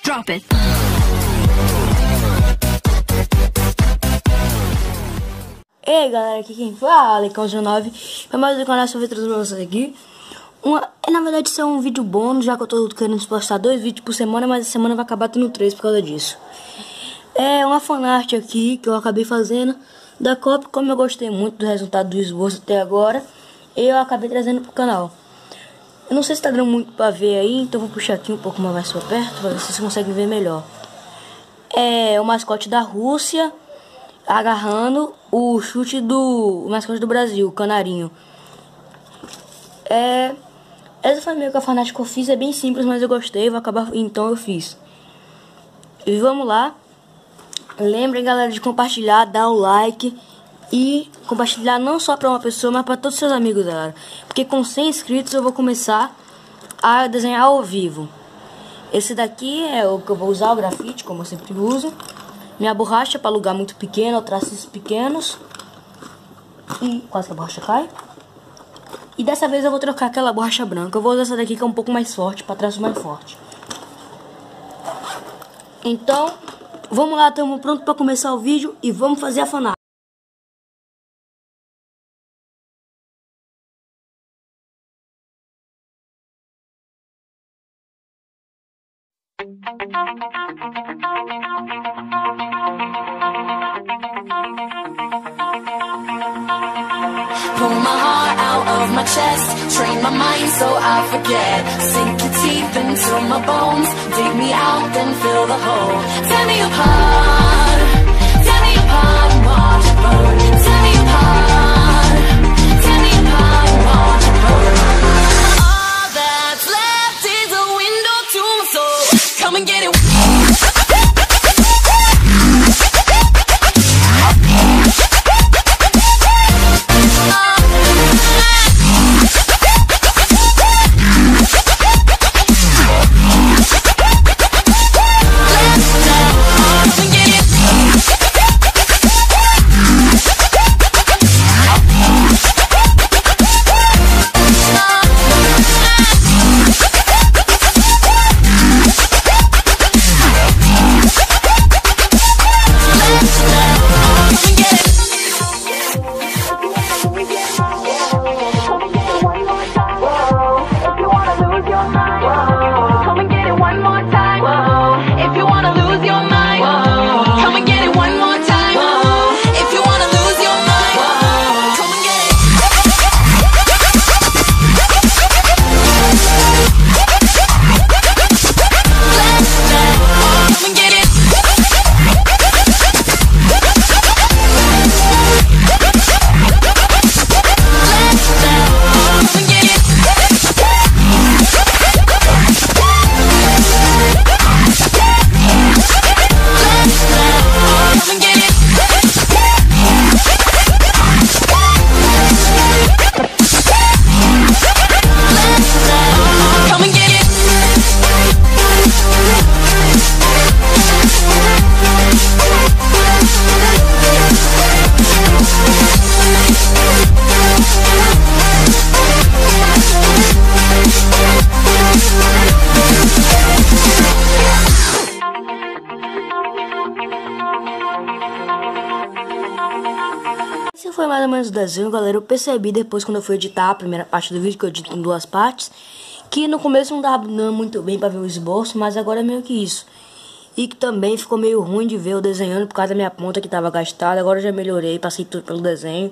Drop it. E aí galera, aqui quem fala é Alecão19. Foi mais um canal sobre trazer pra vocês aqui. Na verdade isso é um vídeo bônus, já que eu tô querendo postar 2 vídeos por semana, mas a semana vai acabar tendo 3 por causa disso. É uma fanart aqui que eu acabei fazendo da Copa. Como eu gostei muito do resultado do esboço até agora, eu acabei trazendo pro canal. Eu não sei se tá dando muito pra ver aí, então vou puxar aqui um pouco mais pra perto pra ver se vocês conseguem ver melhor. É o mascote da Rússia agarrando o chute do mascote do Brasil, o canarinho. Essa foi meio que a fanart que eu fiz, é bem simples, mas eu gostei, vou acabar, então eu fiz. E vamos lá. Lembrem, galera, de compartilhar, dar o like e compartilhar não só para uma pessoa, mas para todos os seus amigos, galera. Porque com 100 inscritos eu vou começar a desenhar ao vivo. Esse daqui é o que eu vou usar, o grafite, como eu sempre uso. Minha borracha para lugar muito pequeno, traços pequenos. E quase que a borracha cai. E dessa vez eu vou trocar aquela borracha branca. Eu vou usar essa daqui que é um pouco mais forte, para traço mais forte. Então, vamos lá, estamos prontos para começar o vídeo e vamos fazer a fanart. Pull my heart out of my chest, train my mind so I forget. Sink your teeth into my bones, dig me out, then fill the hole. Tear me apart and watch it burn. Tear me apart and watch it burn. All that's left is a window to my soul. Come and get it. Esse foi mais ou menos o desenho, galera. Eu percebi depois, quando eu fui editar a primeira parte do vídeo, que eu edito em 2 partes, que no começo não dava muito bem pra ver o esboço, mas agora é meio que isso. E que também ficou meio ruim de ver eu desenhando por causa da minha ponta que tava gastada. Agora eu já melhorei, passei tudo pelo desenho.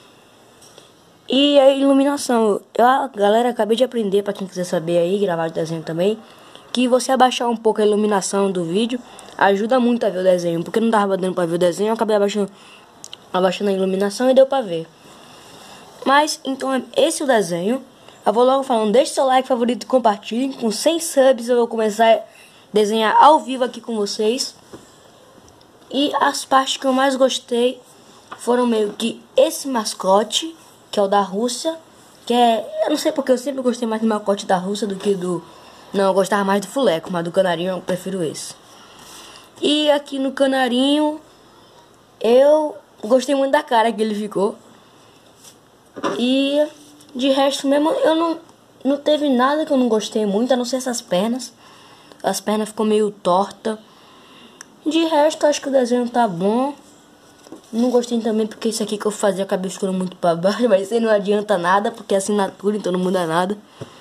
E a iluminação, galera, acabei de aprender, pra quem quiser saber aí, gravar de desenho também, que você abaixar um pouco a iluminação do vídeo ajuda muito a ver o desenho. Porque não dava dando pra ver o desenho, eu acabei abaixando a iluminação e deu pra ver. Mas, então, esse é o desenho. Eu vou logo falando, deixe seu like, favorito e compartilhem. Com 100 subs eu vou começar a desenhar ao vivo aqui com vocês. E as partes que eu mais gostei foram meio que esse mascote, que é o da Rússia. Que é, eu não sei porque eu sempre gostei mais do mascote da Rússia do que do... Não, eu gostava mais do fuleco, mas do canarinho eu prefiro esse. E aqui no canarinho, eu gostei muito da cara que ele ficou. E de resto mesmo, eu não teve nada que eu não gostei muito, a não ser essas pernas. as pernas ficou meio torta. De resto, acho que o desenho tá bom. Não gostei também porque isso aqui que eu fazia acabei ficando muito pra baixo, mas isso não adianta nada, porque é assinatura, então não muda nada.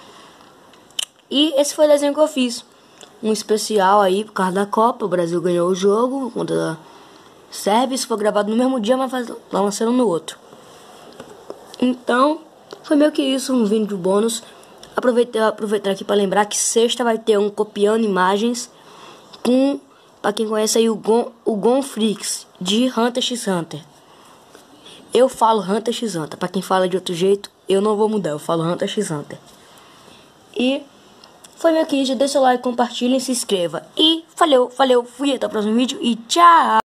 E esse foi o desenho que eu fiz. Um especial aí por causa da Copa. O Brasil ganhou o jogo contra a Sérvia. Isso foi gravado no mesmo dia, mas lançando no outro. Então, foi meio que isso, um vídeo bônus. Aproveitar aqui para lembrar que sexta vai ter um copiando imagens com, para quem conhece aí, o Gon Freaks de Hunter x Hunter. Eu falo Hunter x Hunter. Para quem fala de outro jeito, eu não vou mudar. Eu falo Hunter x Hunter. E foi meio que isso. Deixa o like, compartilha e se inscreva. E valeu, fui, até o próximo vídeo e tchau!